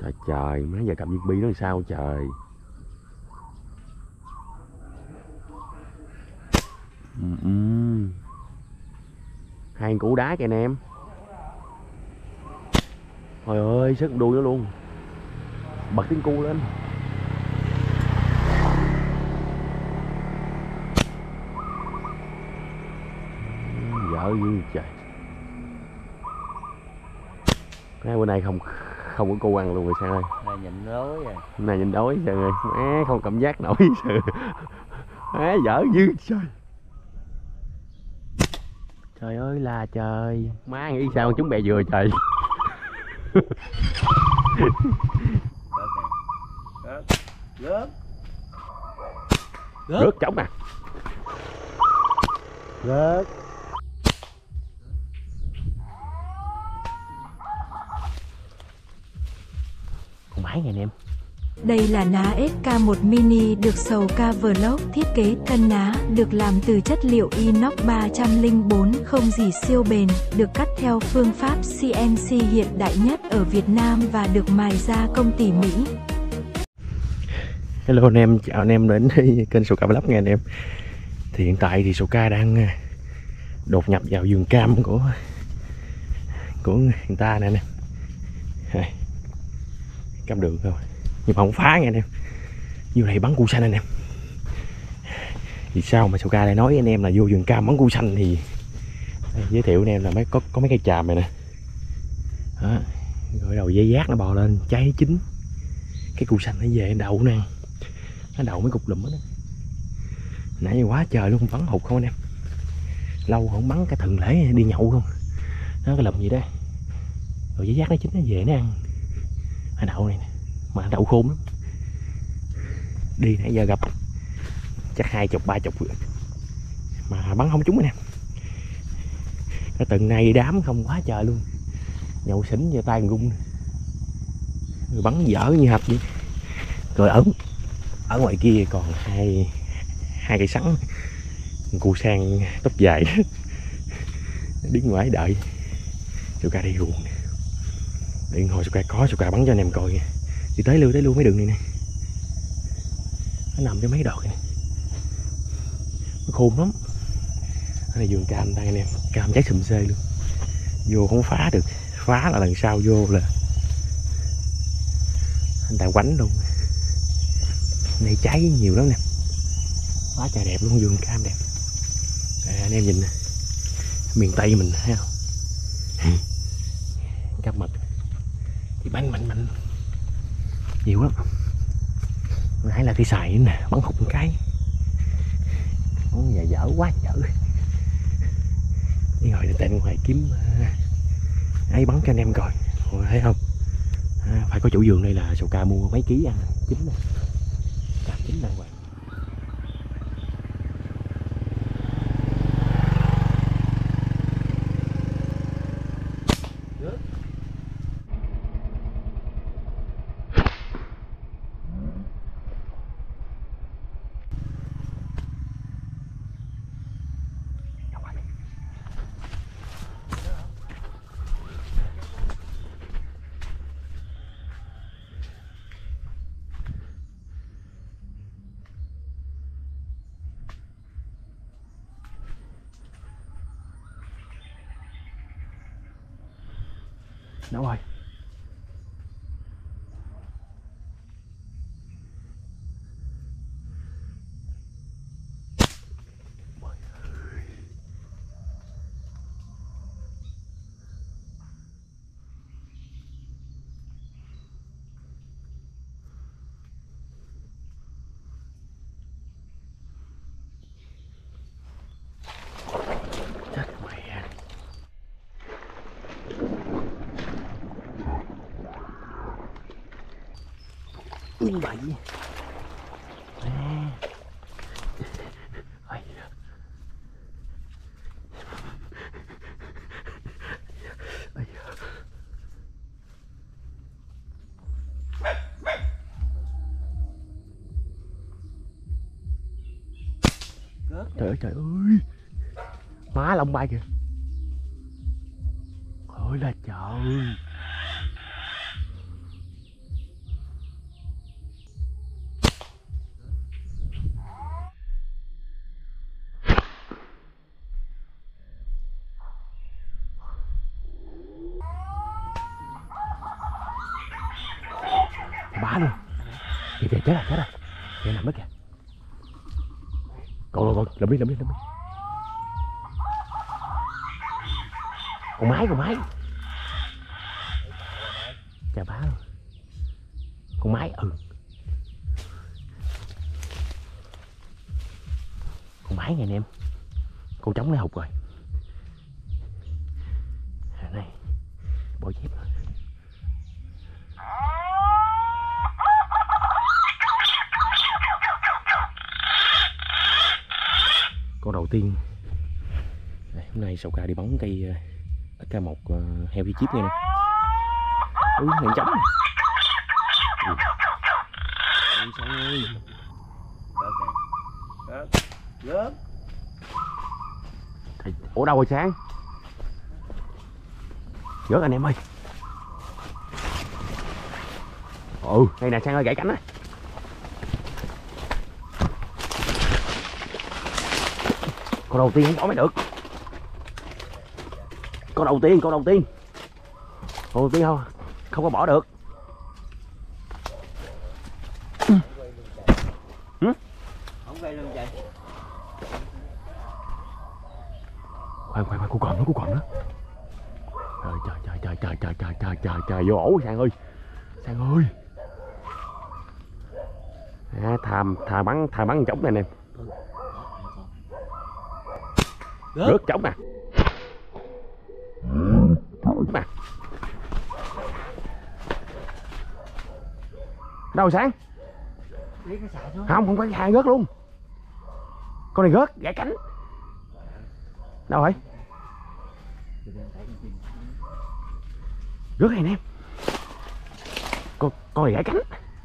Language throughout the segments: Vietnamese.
Trời trời, mấy giờ cầm viên bi nó làm sao trời. Hai củ đá kìa anh em. Trời ơi, sức đuôi nó luôn. Bật tiếng cu lên. Dở dữ trời. Cái bữa nay không có cu ăn luôn rồi Sang ơi. Này nhịn đói rồi. Này nhìn đói Sang ơi. Má không cảm giác nổi sự. Má dở dữ trời. Trời ơi là trời. Má nghĩ sao chúng bè dừa trời. Rớt. Rớt trống à. Rớt. Con máy này anh em. Đây là ná SK1 Mini được Sầu Ca Vlog thiết kế. Thân ná được làm từ chất liệu inox 304 không gỉ siêu bền, được cắt theo phương pháp CNC hiện đại nhất ở Việt Nam và được mài gia công tỉ mỉ. Hello anh em, chào anh em đến kênh Sầu Ca Vlog nha anh em. Thì hiện tại thì Sầu Ca đang đột nhập vào vườn cam của người ta nè anh em. Cam đường thôi nhưng mà không phá nha anh em, vô này bắn cu xanh anh em. Vì sao mà Sầu Ca lại nói anh em là vô vườn cam bắn cu xanh thì giới thiệu anh em là có mấy cây tràm này nè. Đó, rồi đầu dây giác nó bò lên trái chín, cái cu xanh nó về đậu nè, nó đậu mấy cục lùm đó. Nãy giờ quá trời luôn, bắn hụt không anh em, lâu không bắn cái thần lễ đi nhậu không, nó cái lùm gì đó rồi dây giác nó chín nó về nó ăn. Cái đậu này nè, mà đậu khôn lắm, đi nãy giờ gặp chắc 20 30 mà bắn không trúng anh em. Cái tuần này đám không quá trời luôn, nhậu xỉn giờ tay rung, rồi bắn dở như hạch vậy. Rồi ở ngoài kia còn hai cây sắn, cu sang tóc dài đứng ngoài đợi Sầu Ca đi ruộng. Điện hồi Sầu Ca bắn cho anh em coi nha. Thì tới luôn mấy đường này nè, nó nằm trong mấy đọt này, nó khôn lắm. Đây là vườn cam đây anh em, cam trái sùm xê luôn, vô không phá được, phá là lần sau vô là anh ta quánh luôn. Này trái nhiều lắm nè, quá trời đẹp luôn, vườn cam đẹp. Anh em nhìn nè, miền Tây mình thấy không, cam mật thì bánh mạnh nhiều lắm. Nãy là cái xài nè, bắn hụt một cái, bắn giờ dở quá dở. Đi ngồi tên ngoài kiếm ấy bắn cho anh em coi. Thấy không, phải có chủ vườn đây là Sầu Ca mua mấy ký ăn chín nè, cam chín đàng hoàng. Đâu rồi? Chết mẹ. Như vậy trời ơi, trời ơi, má lông bay kìa. Ôi là trời, bả luôn. Kìa kìa, chết rồi. Kìa nằm đó kìa. Còn lụm đi. Con mái. Chà bá luôn. Con mái Con mái này anh em. Con trống nó hụt rồi. Này, bỏ dép rồi. Con đầu tiên. Đây, hôm nay Sầu Ca đi bắn cây K1 heo phi chip nghe nè. Này trống này. Sang ơi. Gớm. Ủa đâu rồi Sang? Rớt anh em ơi. Đây nè Sang ơi, gãy cánh á. Con đầu tiên không bỏ mới được. Con đầu tiên không có bỏ được. Không quay lưng chạy. Khoan, cô còn nữa. Trời vô ổ Sang ơi. Thà bắn trống này nè. Rớt trống nè. Đâu Sáng? Không phải hai rớt luôn. Con này rớt gãy cánh. Đâu rồi? Rớt này nè. Con này gãy cánh.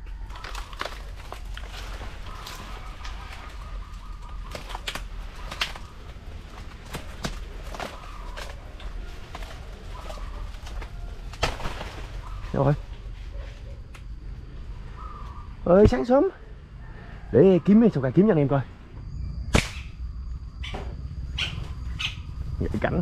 Đâu rồi? Ơi sáng sớm. Để kiếm Sầu Ca kiếm cho anh em coi. Gãy cánh.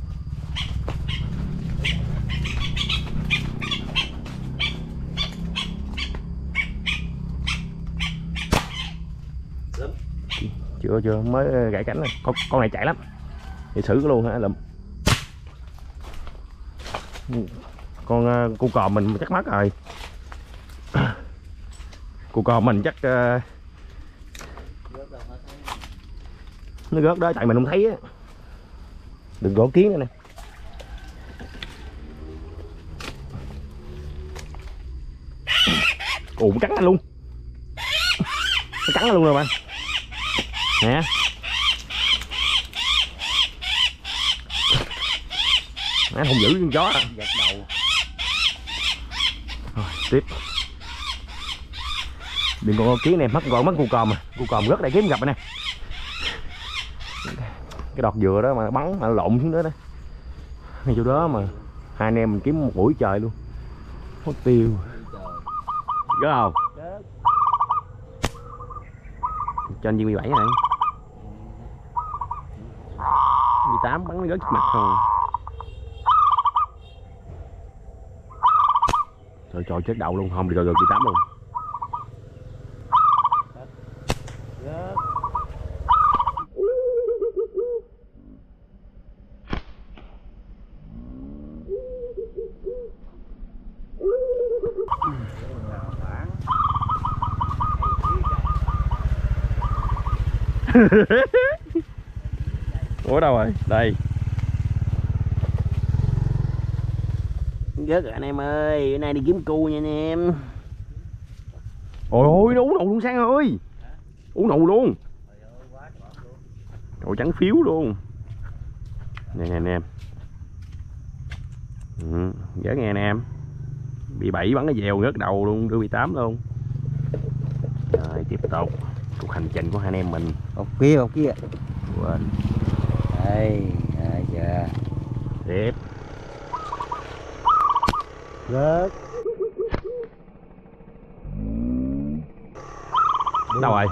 Chưa mới gãy cánh này. Con này chạy lắm. Thì xử luôn hả lụm. Con cu cò mình chắc mất rồi. Cu cò mình chắc nó rớt đó, tại mình không thấy á. Đừng gõ kiến nữa nè. Ủa cắn anh luôn. Nó cắn anh luôn rồi bạn. Nè. Nó không giữ con chó. Giật đầu. Rồi, tiếp. Đừng có kiến này, mất cu còm mà. Cu còm rất để kiếm gặp nè. Cái đọt dừa đó mà bắn mà lộn xuống đó đó. Ngay chỗ đó mà hai anh em mình kiếm một buổi trời luôn. Mất tiêu. Rớt không? Cho anh viên 17 này. 18 bắn nó rớt trước mặt không. Trời chết đầu luôn, không được 18 luôn. Ủa đâu rồi? Đây. Rớt rồi anh em ơi, bữa nay đi kiếm cu nha anh em. Ôi nó uống nụ luôn Sang ơi. Uống nụ luôn. Trời trắng phiếu luôn. Nè anh em. Rớt nghe anh em. Bị 7 bắn cái dèo rớt đầu luôn, đưa bị 8 luôn. Rồi tiếp tục cuộc hành trình của hai anh em mình. Một kia. Quên. Đây, giờ. Tiếp. Rớt. Đâu rồi?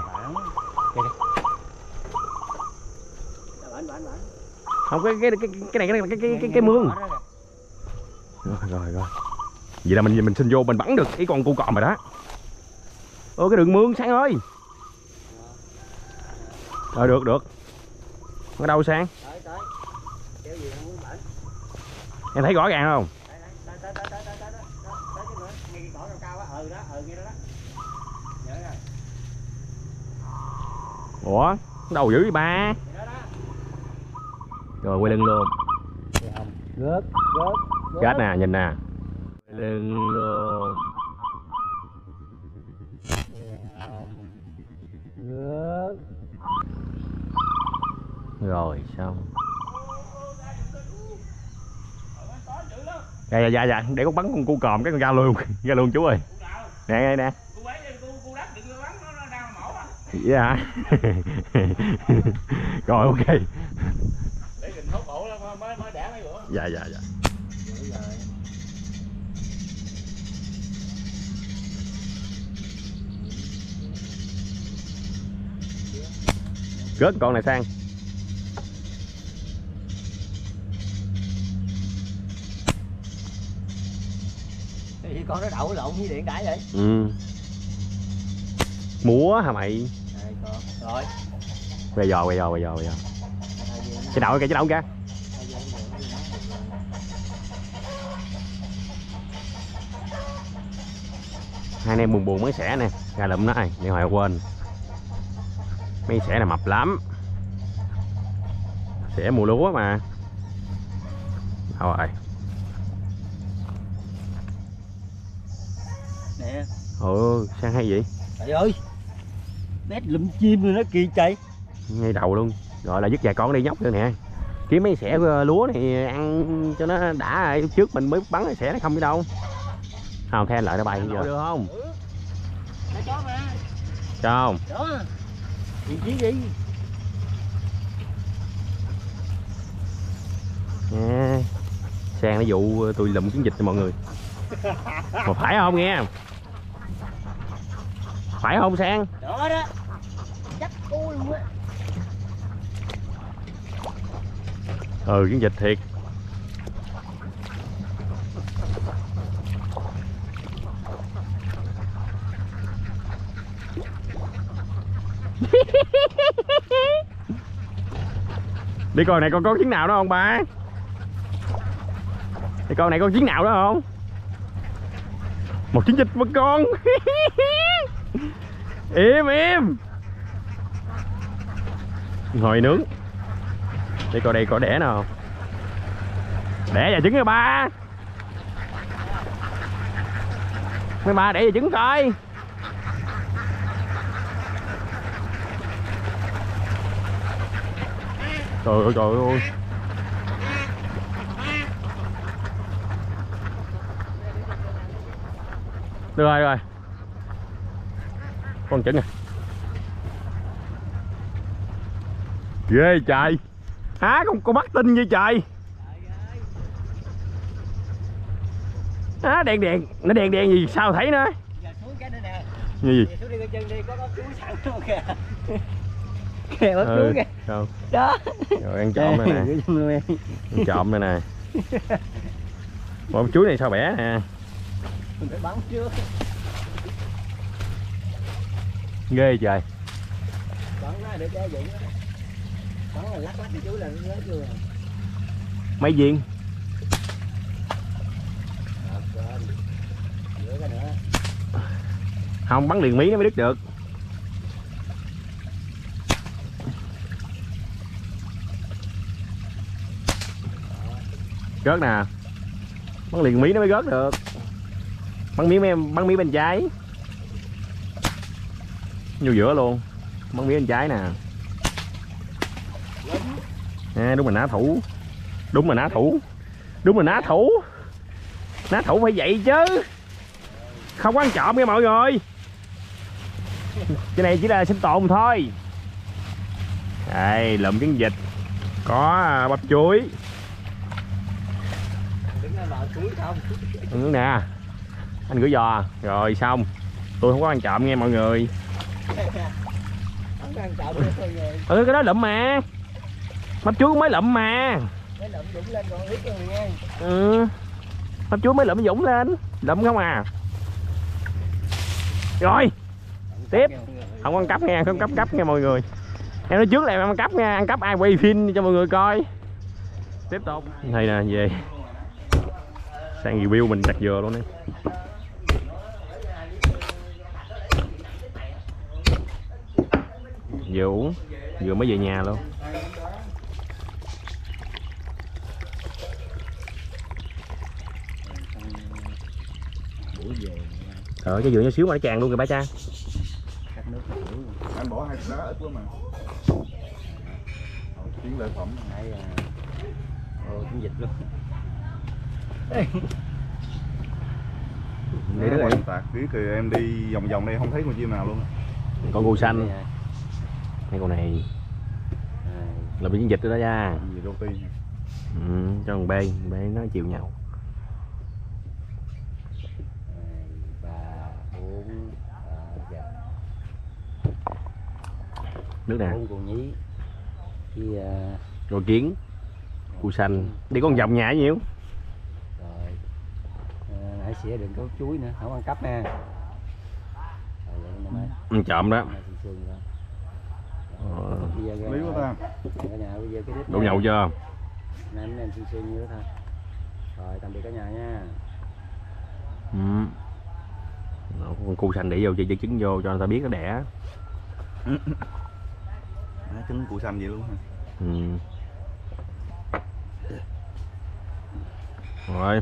Không cái này cái mương. Rồi. Vậy là mình xin vô mình bắn được cái con cu cọm rồi đó. Ôi cái đường mương Sang ơi. Rồi được. Ở đâu Sang? Tới. Kéo gì không muốn bển. Em thấy rõ ràng không? Tới chứ nữa. Nghe cái cỏ cao á, đó, nghe đó đó. Nhớ rồi. Ủa, đâu dữ vậy ba? Rồi quay lưng luôn. Rớt. Chết nè, nhìn nè. Quay lưng luôn. Rớt. Rồi xong. Dạ, để con bắn con cu còm cái con ra luôn chú ơi. Nè. Dạ. Rồi ok. Để mình hốt ổ mới đẻ mấy bữa. Dạ. Rớt con này Sang. Thì con nó đậu lộn với điện đãi vậy. Múa hả mày? Rồi. Quay giò. Cái đậu kìa. Hai anh em buồn mấy xẻ nè, ra lụm nó này, điện thoại quên. Mấy xẻ này mập lắm. Xẻ mùa lúa mà. Rồi. Nè. Sang hay vậy? Trời ơi. Nét lụm chim rồi nó kỳ chạy. Ngay đầu luôn. Rồi là dứt vài con đi nhóc nữa nè. Kiếm mấy xẻ lúa này ăn cho nó đã, trước mình mới bắn xẻ nó không đi đâu. Không thêm lại nó bay giờ. Được không? Nó có mà. Cho không? Đó. Vị trí gì? Nè. Sang nó dụ tôi lụm chiến dịch cho mọi người. Mà phải không nghe? Phải không Sang? Đó. Chắc cô luôn á. Chiến dịch thiệt. Đi coi này con có chiến nào đó không ba? Đi con này có chiến nào đó không? Một chiến dịch một con. Im. Ngồi nướng. Để coi đây có đẻ nào không? Đẻ và trứng rồi ba. Mấy ba đẻ và trứng coi. Trời ơi. Được rồi. Con trứng à. Ghê trời. Há con bắt tinh như trời. Đèn nó đèn gì sao thấy nó. Giờ xuống cái nữa nè. Gì? Xuống đi coi chân đi, có chuối sẵn luôn kìa. Kìa bắp chuối kìa. Đâu? Đó. Rồi ăn trộm đây nè. Ăn trộm đây nè. Bắp chuối này sao bẻ nè. Mình phải bắn trước. Ghê trời. Bắn nó để cho dụng đó. Bắn là lắc cái chuối là nó chưa. Mấy viên? Không, bắn liền mí nó mới đứt được. Rớt nè. Bắn liền mí nó mới rớt được. Bắn mí bên trái. Vô giữa luôn. Bắn mí bên trái nè. Đúng là ná thủ. Ná thủ phải vậy chứ. Không ăn trộm nha mọi người. Cái này chỉ là sinh tồn thôi. Đây, lượm trứng vịt. Có bắp chuối. Nè. Anh gửi giò. Rồi xong. Tôi không có ăn trộm nghe mọi người. Cái đó lụm mà. Bắp chuối mới lụm mà. Bắp chuối mới lụm Dũng lên. Lụm không à. Rồi. Tiếp. Không có ăn cắp nha, không cắp nha mọi người. Em nói trước là em ăn cắp nha, ăn cắp ai quay phim cho mọi người coi. Tiếp tục. Đây nè, về sang review mình chặt dừa luôn đi. Vừa uống vừa mới về nhà luôn. Cái dừa nhỏ xíu mà nó tràn luôn kìa ba cha. Anh bỏ 2 đá ít quá mà. Chiến lợi phẩm Đấy, chiến dịch luôn. Để đó em tạc tí thì em đi vòng vòng đây không thấy con chim nào luôn. Con cù xanh. Cái con này là bị chiến dịch rồi đó cha. Gì rô ti. Cho thằng B nó chịu nhau. 2, 3, 4 Nước nè. 4 con nhí. Rồi kiến. Cù xanh. Đi có một vòng nhà nhiều. Rồi. Hãy xỉa đừng có chuối nữa, không ăn cắp nha. Rồi, Trộm đó. Lý quá ta. Đủ nhậu chưa? Ném em xương như đó thôi. Rồi tạm biệt cả nhà nha. Con cù xanh để vô chơi trứng vô cho người ta biết nó đẻ. Trứng cù xanh vậy luôn hả? Rồi.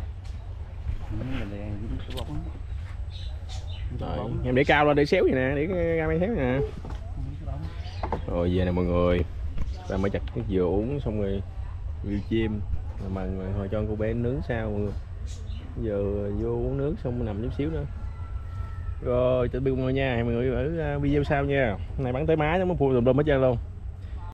Rồi, em để cao lên để xéo vậy nè, để ra mấy xéo nè. Rồi về nè mọi người. Ta mới chặt cái dừa uống xong rồi view chim. Mà hồi cho cô bé nướng sao mọi người. Giờ vô uống nước xong nằm chút xíu nữa. Rồi, tạm biệt mọi người nha, mọi người ở video sau nha. Hôm nay bắn tới máy nó mới phun tùm lum hết trơn luôn.